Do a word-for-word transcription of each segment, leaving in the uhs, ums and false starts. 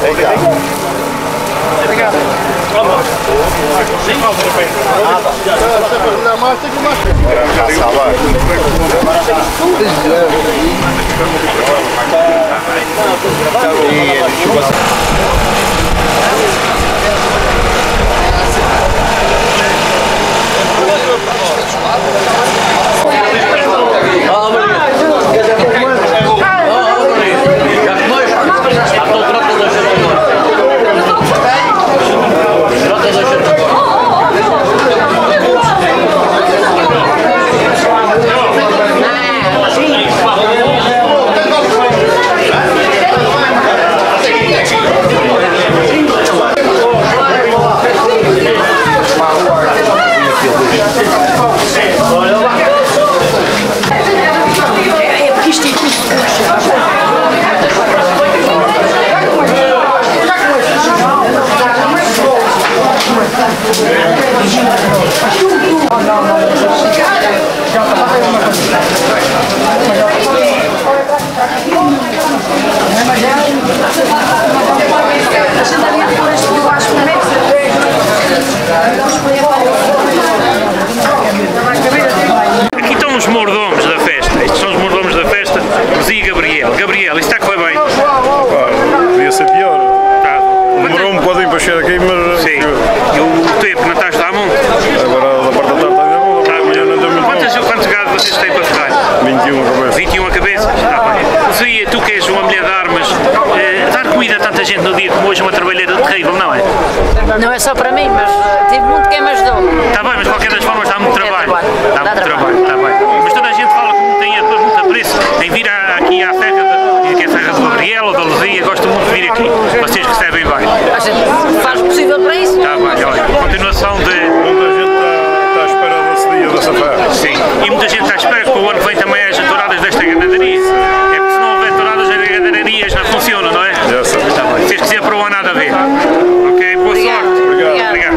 Obrigado. Obrigado. Aqui estão os mordomos da festa. Estes são os mordomos da festa, Luzia e Gabriel. Gabriel, isto está a correr bem? Podia ser pior. Tá. Demorou um bocadinho para chegar aqui, mas... Sim. E o tempo não está a ajudar muito? Agora da parte da tarde está ainda bom, Tá, amanhã não tem muito bom. Quantos, quantos gados vocês têm para ferrar? vinte e um a cabeça. vinte e um a cabeça? Está bem. Luzia, tu que és uma mulher de armas, eh, dar comida a tanta gente no dia como hoje é uma trabalheira terrível, não é? Não é só para mim, mas uh, tive muito quem me ajudou. Está bem, mas de qualquer das formas dá muito trabalho. trabalho. Dá Dá muito trabalho. trabalho, está bem. Mas toda a gente fala que não tem muito apreço em vir a, aqui à Serra, de, que é a Serra do Gabriel ou da Luzia, gosto muito de vir aqui. Vocês recebem bem. A gente faz o possível para isso. Está bem, olha, continuação de... Muita gente está, está à espera desse dia, dessa festa. Sim, e muita gente está à espera que para o ano que vem também haja touradas desta gandadaria. É porque se não houver touradas das gandararias não funciona, não é? Já sei. Está bem. Se quiser para o ano nada a ver. Ok, boa Obrigado. sorte. Obrigado. Obrigado.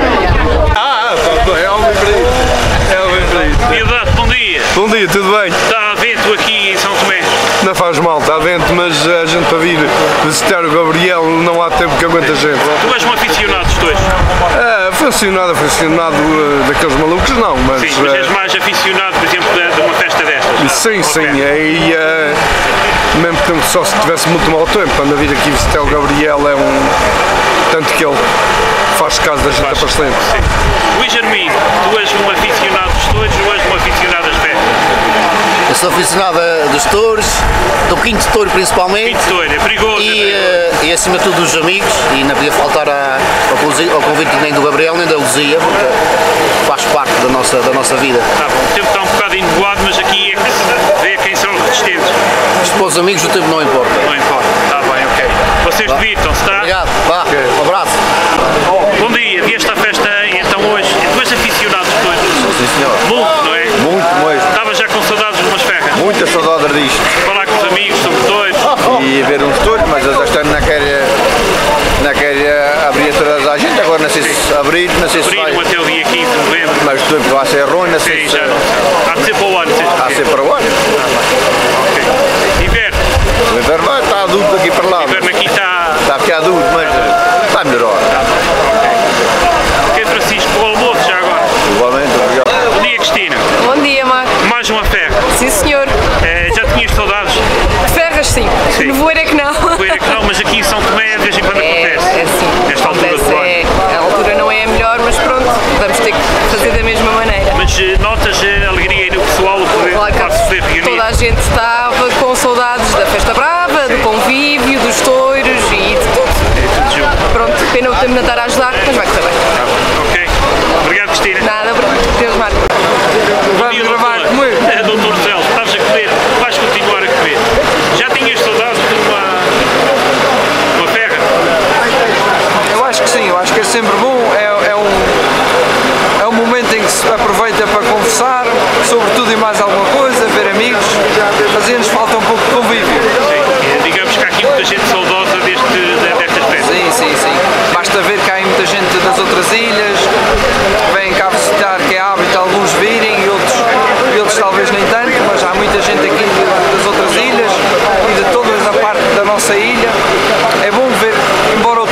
Ah, é um bonito. É um bonito. Piedade, bom dia. Bom dia, tudo bem? Está vento aqui em São Tomé. Não faz mal, está vento, mas a gente para vir visitar o Gabriel não há tempo que aguenta a gente. Tu és um aficionado dos dois. É, funcionado, funcionado uh, daqueles malucos não, mas... Sim, mas és uh, mais aficionado, por exemplo, de, de uma festa destas. Sim, sim, Ok. aí uh, mesmo que só se tivesse muito mau tempo, quando a vir aqui visitar o Gabriel é um... tanto que ele faz caso da gente Faz. para sempre. Sim. Luís Armindo, tu és um aficionado dos touros ou és um aficionado das festas? Eu sou aficionado dos touros, do quinto touro principalmente. Quinto touro, é perigoso. E, é perigoso. eh, e acima de tudo dos amigos, e não podia faltar a, ao, convi- ao convite nem do Gabriel nem da Luzia, porque faz parte da nossa, da nossa vida. Tá bom, o tempo está um bocado enovoado, mas aqui é que se vê quem são os resistentes. Isto para os amigos o tempo não importa. Não importa, está bem, ok. Vocês Vá. divirtam-se, está? Obrigado, vá, um abraço. Bom dia, vieste à festa então hoje. Tu és aficionado dos touros? Sim, senhor. Muito, não é? Muito mesmo. Estava já com saudades de umas ferras? Muita saudade disto. Falar com os amigos sobre touros? E ver uns touros, mas eles este ano não querem, não querem abrir todas a gente. Agora não sei se abrir, não sei se vai. Abriram até o dia quinze de novembro. Mas o tempo vai ser ruim, não sei Sim, se... já não sei. Há de ser para o ano, sei Há de ser para o ano. Ok. Inverno. O inverno vai, está adulto aqui para lá. Inverno aqui está... Está aqui adulto, mas está melhor. Ok, Francisco, o almoço já agora. Igualmente, obrigado. Bom dia, Cristina. Bom dia, Marco. Mais uma ferra. Sim, senhor. Eh, já tinhas saudades? Ferras, sim. Sim. Nevoeiro é que não. Poeira que não, mas aqui em São Tomé de vez em quando É, acontece. é sim. Nesta altura Acontece, do ano. é, a altura não é a melhor, mas pronto, vamos ter que fazer da mesma maneira. Mas eh, notas a alegria aí no pessoal, o poder, Claro o facto de se poder que reunir. toda a gente estava com saudades da festa brava, do convívio, dos touros e de tudo. É tudo junto. Pronto, pena o tempo não estar a ajudar, mas vai correr bem. Ok. Obrigado, Cristina. Nada, Deus, Marco. Vamos gravar comer. É, doutor Celso, estás a comer, vais continuar a comer. Já tinhas saudades de uma, uma ferra? Eu acho que sim, eu acho que é sempre bom, é, é, um, é um momento em que se aproveita para conversar sobre tudo e mais alguma coisa, ver amigos, fazia-nos falta um pouco de convívio. Sim, digamos que há aqui muita gente saudosa deste, destas festas. Sim, sim, sim. Basta ver que há aí muita gente das outras ilhas, que vêm cá visitar, que é hábito alguns virem e outros, e outros talvez nem tanto, mas há muita gente aqui das outras ilhas e de toda a parte da nossa ilha. É bom ver, embora o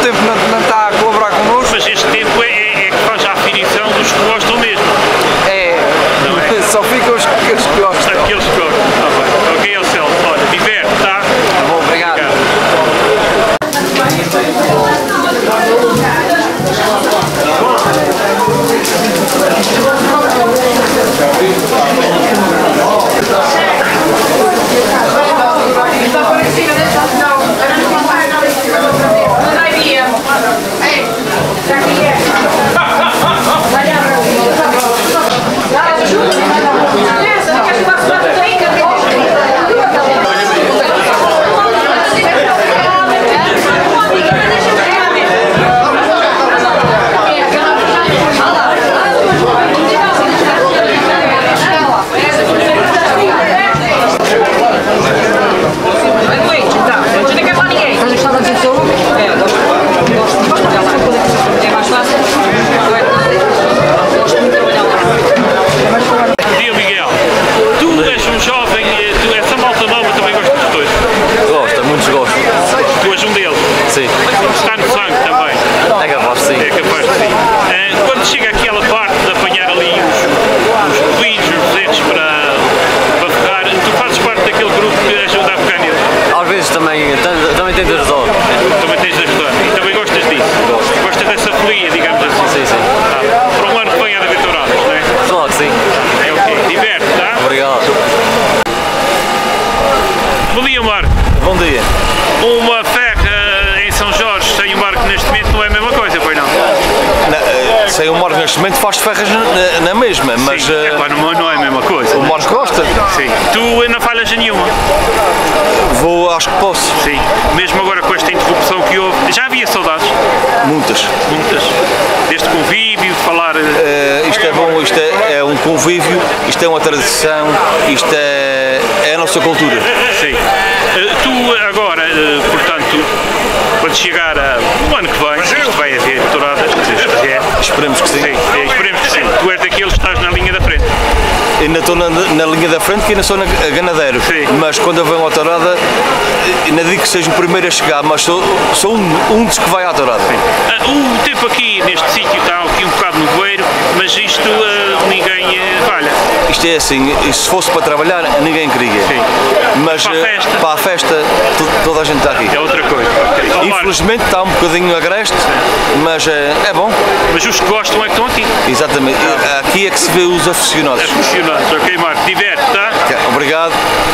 bom dia. Uma ferra em São Jorge sem o Marco neste momento não é a mesma coisa, pois não? Na, sem o Marco neste momento faz ferras na, na mesma, mas... Sim, é, claro, não, não é a mesma coisa. O Marco gosta? Sim. Tu não falhas a nenhuma? Vou, acho que posso. Sim. Mesmo agora com esta interrupção que houve, já havia saudades? Muitas. Muitas. Deste convívio, de falar... Uh, isto é bom, isto é, é um convívio, isto é uma tradição, isto é, é a nossa cultura. Sim. Uh, tu agora, uh, portanto, quando chegar a, o ano que vem, isto vai haver touradas, se Deus quiser. Esperemos que sim. Sim, é, esperemos que sim. Tu és daqueles que estás na linha da frente. Ainda estou na, na linha da frente, que ainda sou na, ganadeiro. Sim. Mas quando eu venho à tourada, ainda digo que seja o primeiro a chegar, mas sou, sou um, um dos que vai à tourada. Uh, o tempo aqui neste sítio está aqui um bocado no voeiro, mas isto uh, ninguém uh, falha. Isto é assim, se fosse para trabalhar, ninguém queria. Sim. Mas para a festa, para a festa toda a gente está aqui. É outra coisa. Okay. Infelizmente está um bocadinho agreste, mas é, é bom. Mas os que gostam é que estão aqui. Exatamente. Aqui é que se vê os aficionados. Aficionados, ok, Marco. Diverte, tá? Okay. Obrigado.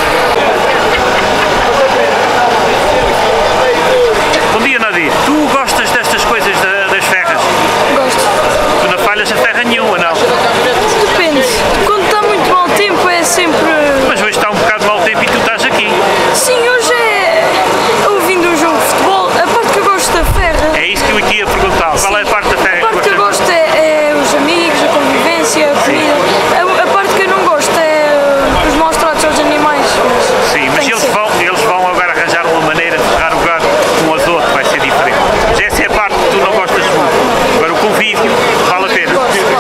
Bom dia, Nadir. Tu gostas destas coisas da, das ferras? Gosto. Tu não falhas a ferra nenhuma, não? Depende. Quando está muito mau tempo é sempre... Mas hoje está um bocado mau tempo e tu estás aqui. Sim, hoje é... ouvindo um jogo de futebol, a parte que eu gosto da ferra... É isso que eu aqui ia perguntar. Qual Sim. é a parte da ferra? A parte que eu gosto é, é os amigos, a convivência, a comida. A, a parte que eu não gosto é os maus tratos aos animais. Mas Sim, mas eles vão, eles vão agora arranjar uma maneira de ferrar o gato com as outras, vai ser diferente. Mas essa é a parte que tu não gostas muito. Agora o convívio, vale a pena.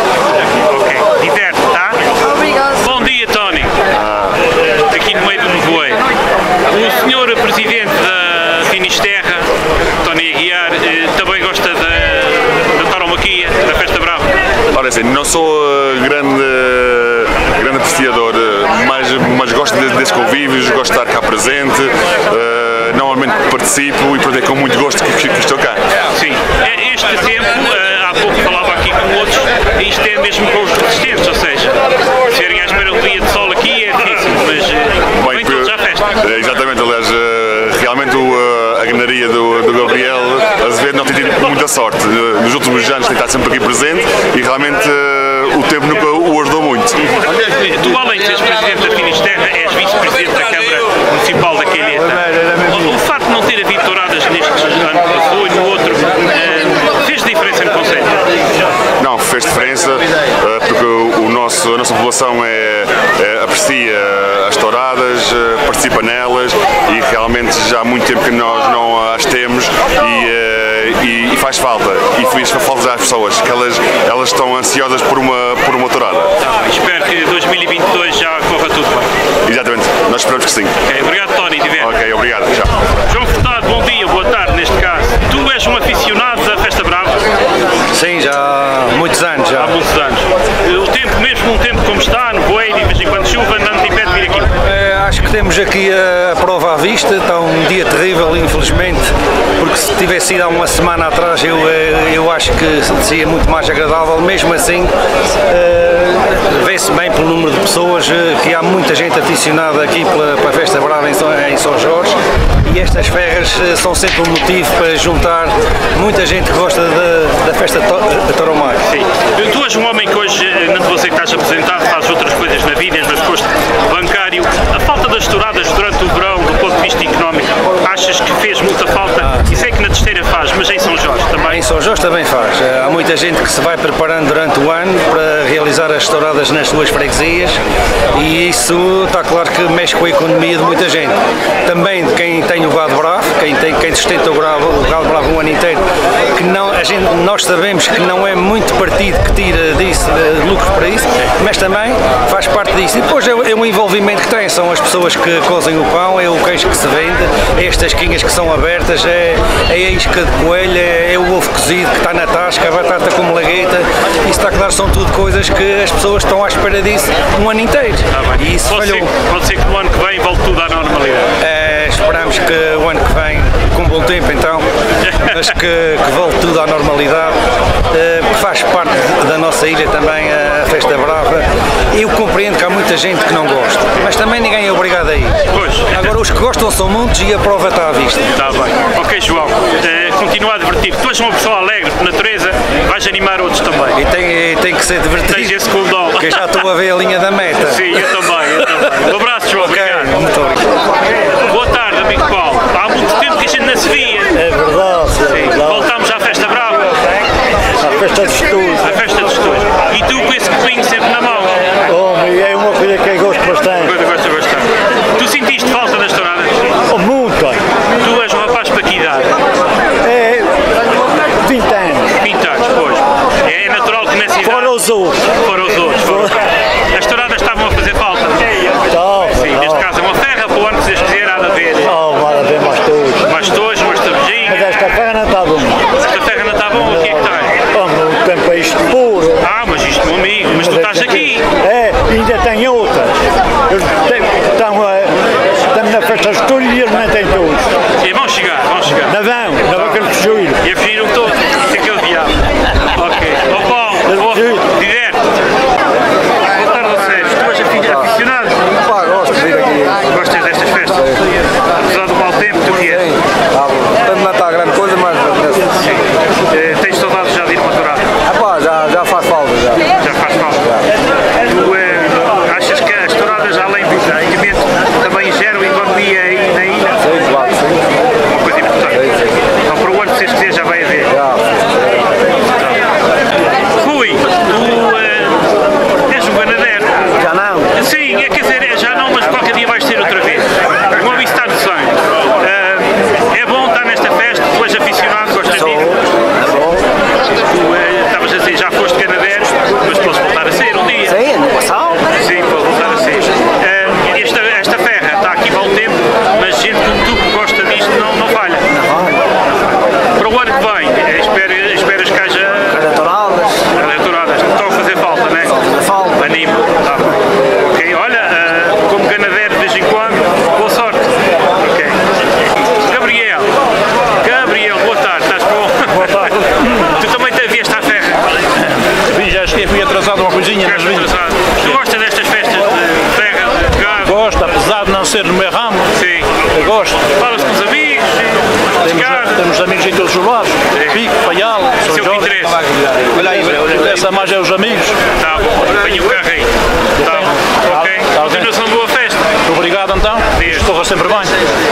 Ok, diverte, tá? Obrigado. Bom dia, Tony. Aqui no meio do nevoeiro. O senhor Presidente da Finisterra, Tony Aguiar, também gosta da, da tauromaquia, da Festa Brava? Ora, assim, não sou uh, grande, uh, grande apreciador, uh, mas, mas gosto de, desses convívios, gosto de estar cá presente, uh, normalmente participo e portanto é com muito gosto que, que estou cá. Sim, este tempo, uh, há pouco falava aqui com outros, isto é mesmo com os resistentes, ou seja, serem à espera do dia de sol aqui é difícil, mas uh, Bem, vem todos à festa. Exatamente, aliás, uh, realmente o, uh, a ganaria do, do Gabriel Azevedo não tem tido muita sorte. Uh, nos últimos anos tem estado sempre aqui presente e realmente uh, o tempo nunca o ajudou muito. Tu, além de seres Presidente da Finisterra, és Vice-Presidente da Câmara Municipal da Calheta. O, o facto de não ter havido touradas neste ano que passou e no outro, uh, fez diferença no Conselho? Não, fez diferença, uh, porque o nosso, a nossa população é, é, aprecia as touradas, uh, participa nelas e realmente já há muito tempo que nós não as temos e, uh, e, e faz falta. E faz falta às pessoas, que elas, elas estão ansiosas por uma, por uma tourada. Ah, espero que dois mil e vinte e dois já corra tudo bem. Exatamente, nós esperamos que sim. Okay, obrigado, Tony. Diverte. Ok, obrigado. Tchau. João Furtado, bom dia, boa tarde neste caso. Tu és um aficionado da Festa Brava? Sim, já há muitos anos. Já. Há muitos anos. O tempo, mesmo um tempo como está, no voeiro, de vez em quando chuva, não te impede de vir aqui? É, acho que temos aqui a, a prova à vista, está um dia terrível, infelizmente, porque se tivesse sido há uma semana atrás eu, eu acho que seria muito mais agradável. Mesmo assim, é, vê-se bem pelo número de pessoas que há muita gente aficionada aqui pela, pela Festa Brava em São, em São Jorge. E estas ferras são sempre um motivo para juntar muita gente que gosta da, da festa de tauromaquia. Sim. Tu és um homem que hoje, não te vou dizer que estás apresentado, fazes outras coisas na vida, mas posto bancário. A falta das touradas durante o verão, do ponto de vista económico, achas que fez muita falta? E sei que na Testeira faz, mas em São Jorge também? Em São Jorge também faz. Há muita gente que se vai preparando durante o ano para realizar as touradas nas suas freguesias e isso está claro que mexe com a economia de muita gente. Também de quem tem o gado bravo, quem, tem, quem sustenta o gado, o gado bravo um ano inteiro, que não, a gente, nós sabemos que não é muito partido que tira disso, de lucro para isso, mas também faz parte disso. E depois é, é um envolvimento que tem, são as pessoas que cozem o pão, é o queijo que se vende, é as tasquinhas que são abertas, é, é a isca de coelho, é, é o ovo cozido que está na tasca, a batata com melagueta, isso está claro, são tudo coisas que as pessoas estão à espera disso um ano inteiro. Ah, e isso pode, falhou. ser, pode ser que no ano que vem volte tudo à normalidade. É, esperamos que o ano que vem, com bom tempo então, mas que, que volte tudo à normalidade, que faz parte da nossa ilha também a Festa Brava. Eu compreendo que há muita gente que não gosta, mas também ninguém é obrigado a ir. Pois. Agora os que gostam são muitos e a prova está à vista. Está bem. Ok, João, eh, continua a divertir. Tu és uma pessoa alegre, por natureza, vais animar outros também. E tem, e tem que ser divertido. Tens esse condão. Porque já estou a ver a linha da meta. Sim, eu também, eu também. Um abraço, João. Ok, obrigado. muito obrigado. Boa tarde, amigo Paulo. Há muito tempo que a gente não se via. É verdade, Sim. é verdade. Voltámos à Festa Brava. A festa dos estudos. A Festa dos Estudos. E tu com esse copinho sempre na mão. Homem, é uma coisa que eu gosto bastante. Coisa que gosto bastante. Tu sentiste falta das touradas? Oh, muito. Tu és um rapaz para que idade? É vinte anos. vinte anos, pois. É natural que nessa idade... Fora os outros. Fora os outros. Fora. As touradas estavam a fazer falta? Estava. Sim, neste caso é uma ferra, para o ano que Deus quiser, há de haver. Oh, vai haver mais todos. Mais tojos, mais tabujinhos. Mas esta ferra não está bom. Esta ferra não está bom, o que é que tem? Oh, o tempo é isto puro. Ah, mas isto, meu amigo, mas tu estás aqui. É, ainda tem outras. Eles têm- Estão a- Estamos na festa dos estudos e eles não têm todos. E vão chegar, vão chegar. Não vão, não vão querer fugir. E a fugiram todos, isso é que é o diabo. Ok. Ó Paulo, boa, diverte. Boa tarde, ó Sérgio. Tu és afi- aficionado? Pá, gosto de vir aqui. Gostas destas festas? Apesar do mau tempo, tu que és? Tanto não está grande coisa, mas Sim. Eh, Tens saudades já de ir para a tourada? ah, pá, já, já faz falta. Já. Já faz falta. Tu eh, achas que as touradas, além do equipamento, também geram economia aí na ilha? Sim, claro, sim. Uma coisa importante. Então, para o ano, se vocês quiserem, já vai haver. Rui, tu eh, és um ganadeiro. Já não. Sim, é, quer dizer, já não, mas qualquer dia vais ser outra vez. O homem está no sangue. Eh, é bom estar nesta festa, tu és aficionado, gostas de ir. Tu eh, estavas a dizer, já foste ganadeiro, mas podes voltar a ser um dia. Sim, no passado. Sim, pode voltar a ser. Eh, esta, esta ferra está aqui há um tempo, mas gente como tu que gosta disto não, não falha. Para o ano que vem, eh, espero, esperas que haja Touradas. eleitoradas. Estão a fazer falta, não é? Falta. Animo. Tá bem. Ok, olha, eh, como ganadeiro de vez em quando, boa sorte. Ok. Gabriel, Gabriel, boa tarde, estás bom? Boa tarde. Tu também te vieste à ferra? Vim, já cheguei, fui atrasado uma coisinha, mas vim. Atrasado. Tu gostas destas festas de ferra, de gado? Gosto, apesar de não ser no meu ramo, Sim. eu gosto. Falas com os amigos, Temos, pescar. temos amigos em todos os lados. Pico, Faial, Isso São é o que Jorge. interessa. Olha aí, o que interessa mais é os amigos. Tá bom, venha o carro aí. Tá bom, ok. Tá, ok. Continuação de boa festa. Obrigado então. Dias. Corra sempre bem.